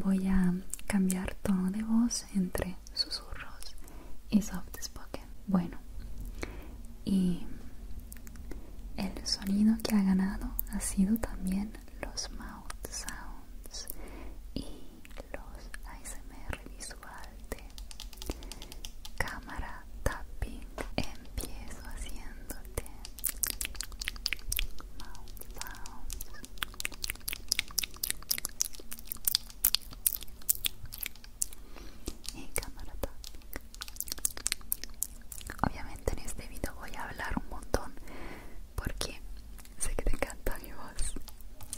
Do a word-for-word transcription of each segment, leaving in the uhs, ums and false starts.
voy a cambiar tono de voz entre susurros y soft spoken. Bueno, y el sonido que ha ganado ha sido también los mouth sounds y los A S M R visual de cámara tapping. Empiezo haciéndote mouth sounds y cámara tapping. Obviamente en este video voy a hablar un montón porque sé que te encanta mi voz.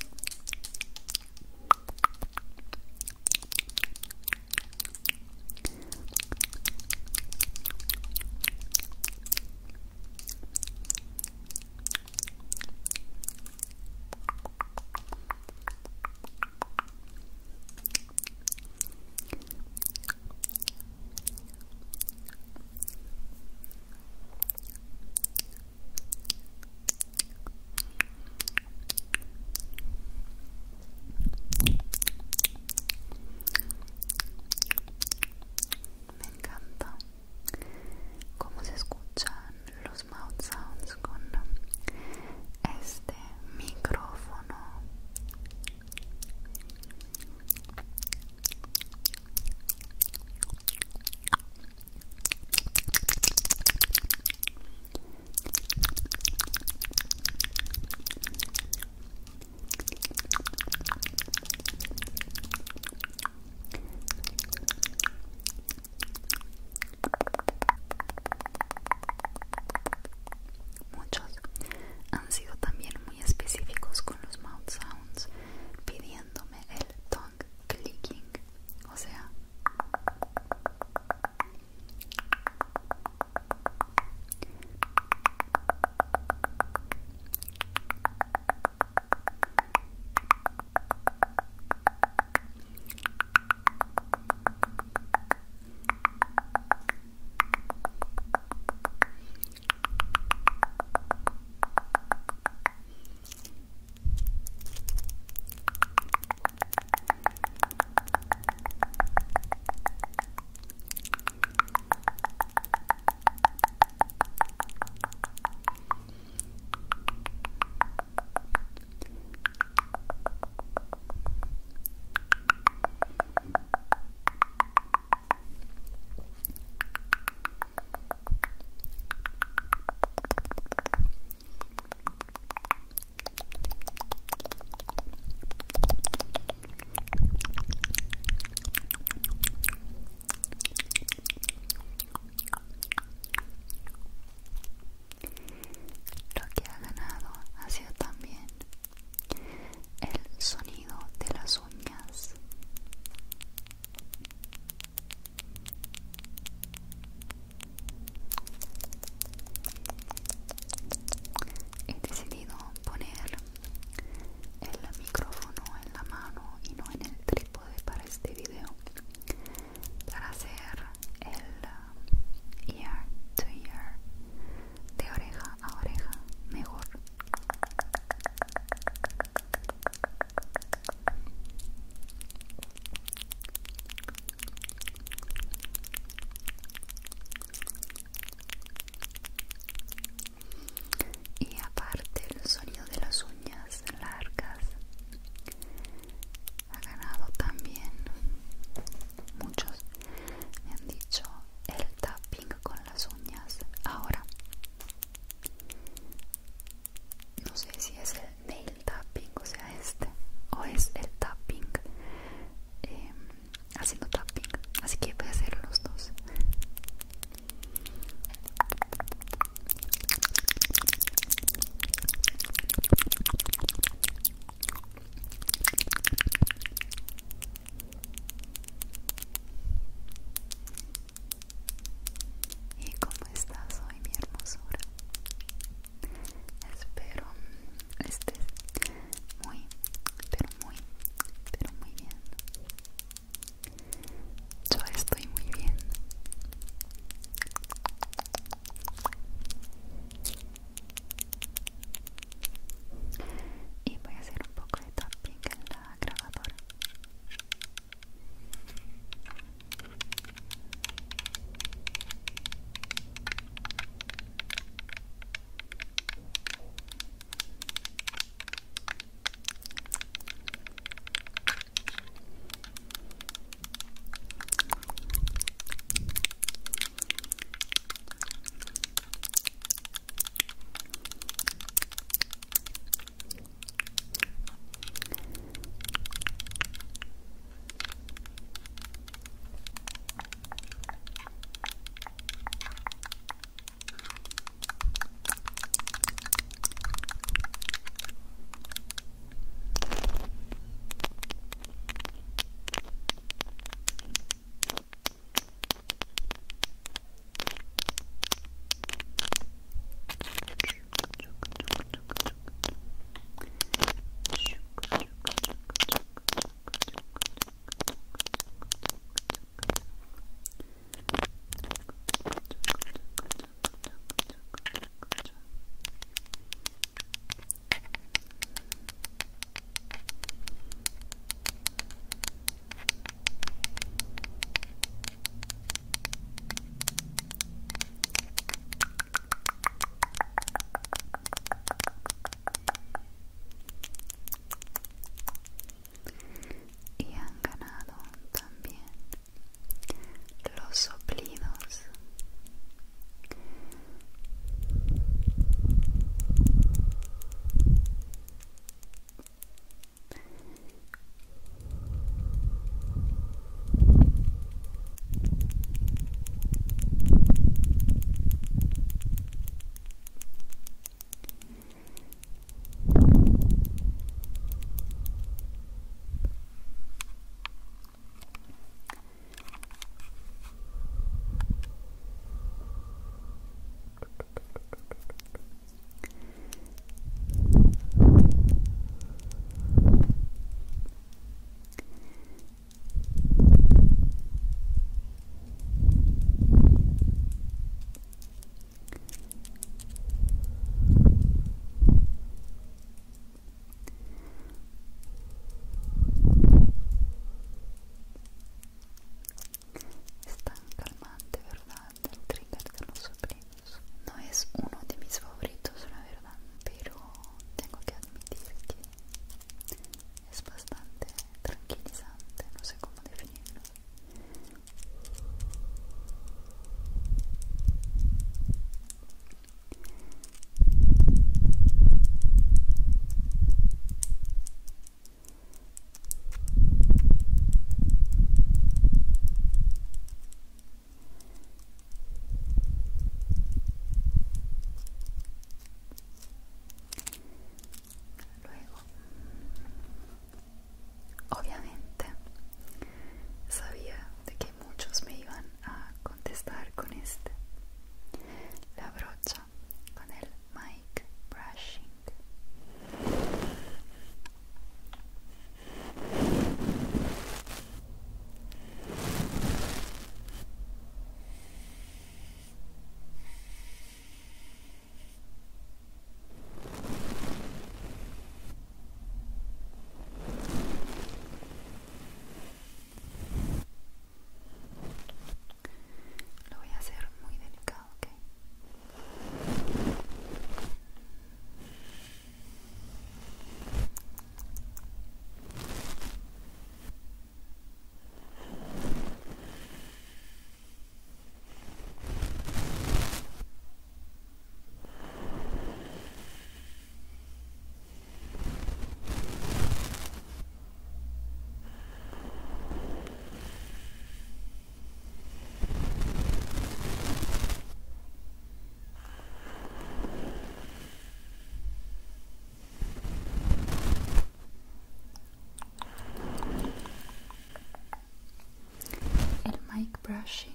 brushing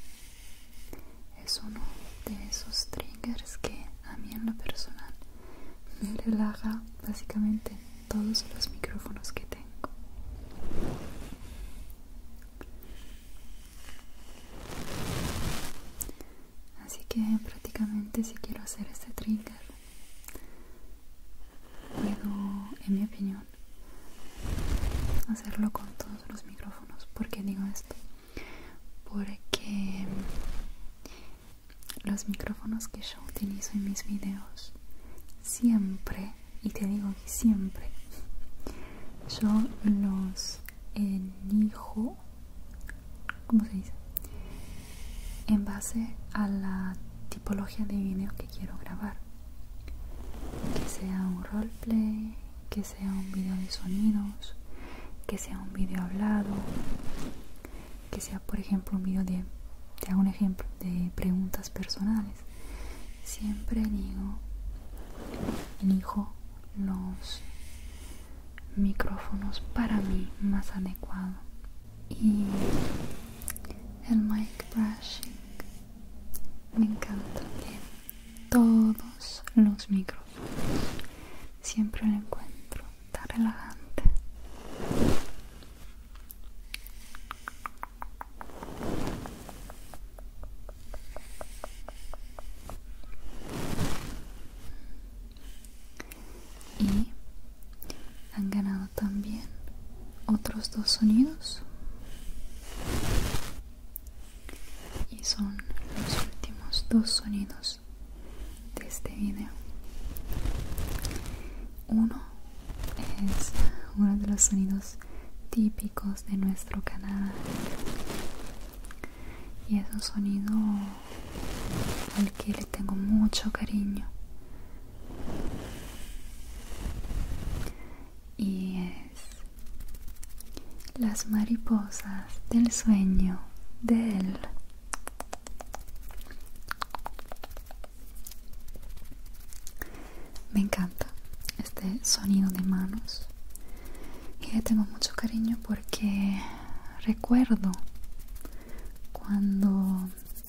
es uno de esos triggers que a mí en lo personal me relaja básicamente todos los micrófonos que tengo. Así que prácticamente si quiero hacer este trigger puedo, en mi opinión, hacerlo con todos los micrófonos. ¿Por qué digo esto? Porque los micrófonos que yo utilizo en mis videos siempre, y te digo que siempre, yo los elijo, ¿cómo se dice? En base a la tipología de video que quiero grabar, que sea un roleplay, que sea un video de sonidos, que sea un video hablado, que sea por ejemplo un video de, te hago un ejemplo, de preguntas personales. Siempre digo, elijo los micrófonos para mí más adecuados. Y el mic brushing me encanta en todos los micrófonos, siempre lo encuentro tan relajante. Y han ganado también otros dos sonidos, y son los últimos dos sonidos de este video. Uno es uno de los sonidos típicos de nuestro canal, y es un sonido al que le tengo mucho cariño, y es las mariposas del sueño de él. Me encanta este sonido de manos y le tengo mucho cariño porque recuerdo cuando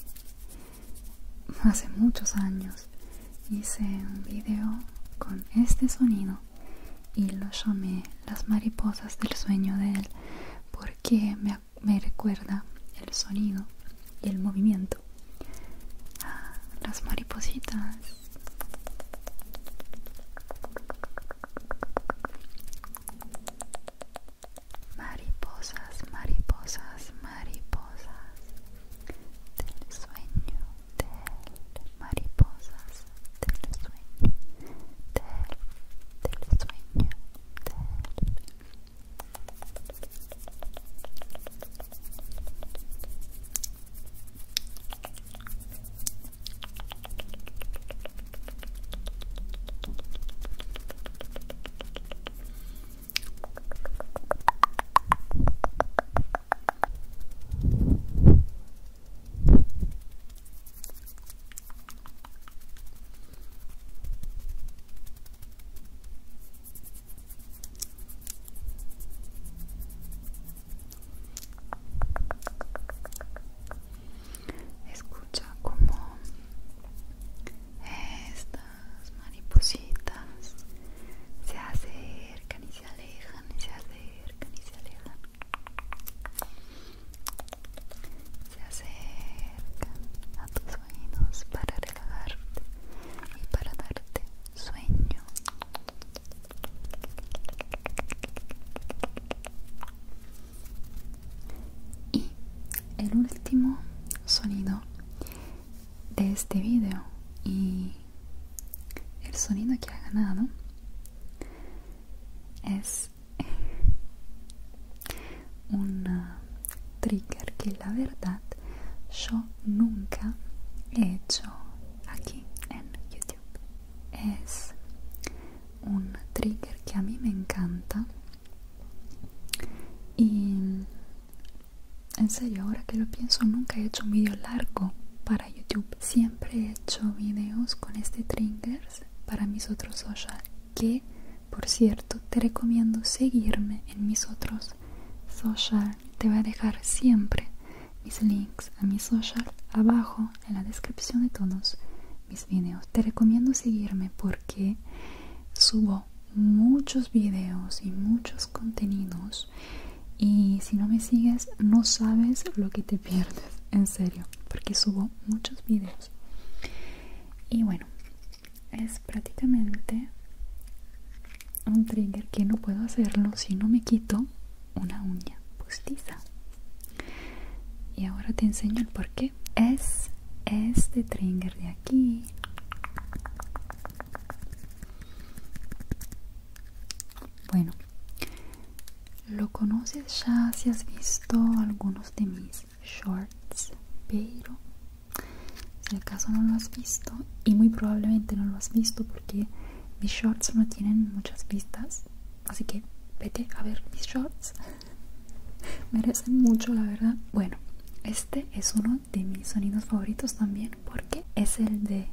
hace muchos años hice un video con este sonido y lo llamé las mariposas del sueño de él, porque me, me recuerda el sonido y el movimiento a las maripositas. Mariposas, mariposas, mariposas del sueño de él, mariposas del sueño de él, del sueño de él. Escucha como estas maripositas se acercan y se alejan y se acercan y se alejan, se acercan a tus oídos para relajarte y para darte sueño. Y el último sonido de este video, y el sonido que ha ganado, es un trigger que la verdad yo nunca he hecho aquí en YouTube. Es un trigger que a mí me encanta y en serio, ahora que lo pienso, nunca he hecho un video largo para YouTube. Siempre he hecho videos con este triggers para mis otros social, que por cierto te recomiendo seguirme en mis otros social. Te voy a dejar siempre mis links a mi social abajo en la descripción de todos mis videos. Te recomiendo seguirme porque subo muchos videos y muchos contenidos, y si no me sigues no sabes lo que te pierdes, en serio, porque subo muchos videos. Y bueno, es prácticamente un trigger que no puedo hacerlo si no me quito una uña postiza. Y ahora te enseño el por qué. Es este trigger de aquí. Bueno, lo conoces ya si has visto algunos de mis shorts, pero si acaso no lo has visto, y muy probablemente no lo has visto porque mis shorts no tienen muchas vistas, así que vete a ver mis shorts. Merecen mucho, la verdad. Bueno, este es uno de mis sonidos favoritos también porque es el de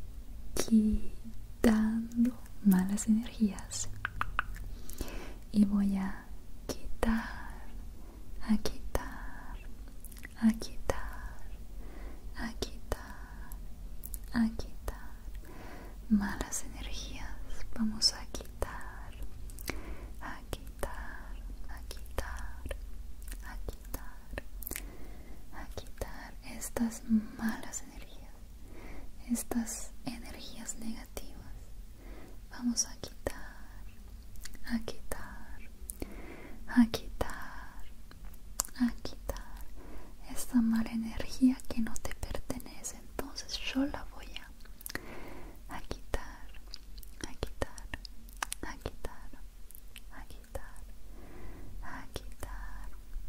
quitando malas energías. Y voy a quitar, a quitar, a quitar, a quitar, a quitar malas energías. Vamos a quitar, a quitar, a quitar, a quitar, a quitar estas malas energías, estas energías negativas. Vamos a quitar, a quitar, a quitar, a quitar esta mala energía que no te pertenece. Entonces yo la voy a, a quitar, a quitar, a quitar, a quitar, a quitar,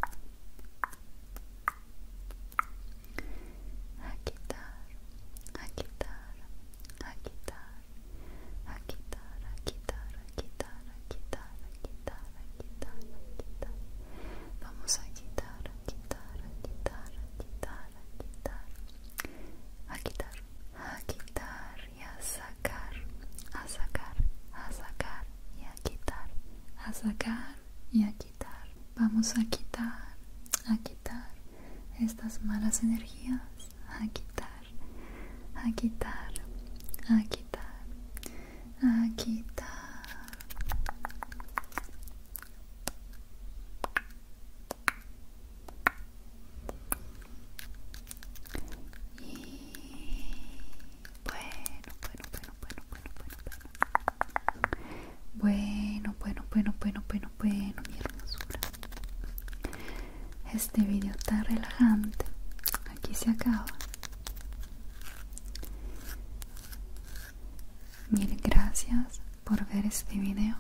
a quitar, a quitar, a quitar, a quitar, a quitar, a quitar, a quitar, a quitar, a quitar, a quitar. Vamos a quitar, a quitar, a quitar, a quitar, a quitar, a quitar, a quitar y a sacar, a sacar, a sacar y a quitar, a sacar y a quitar. Vamos a quitar, a quitar estas malas energías, a quitar, a quitar, a quitar, a quitar. Y bueno, bueno, bueno, bueno, bueno, bueno, bueno, bueno, bueno, bueno, bueno, bueno, mi hermosura. Este video tan relajante aquí se acaba. Mil gracias por ver este video.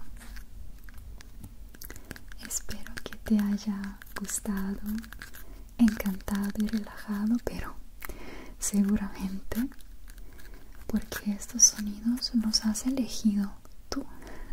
Espero que te haya gustado, encantado y relajado, pero seguramente porque estos sonidos los has elegido tú.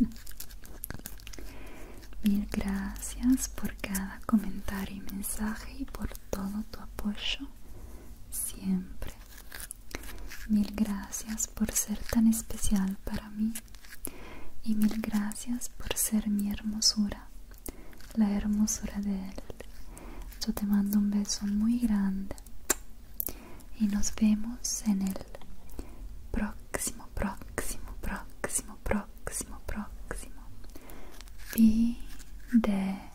Mil gracias por cada comentario y mensaje y por todo tu apoyo siempre. Mil gracias por ser tan especial para mí y mil gracias por ser mi hermosura, la hermosura de él. Yo te mando un beso muy grande y nos vemos en el próximo, próximo, próximo, próximo, próximo video.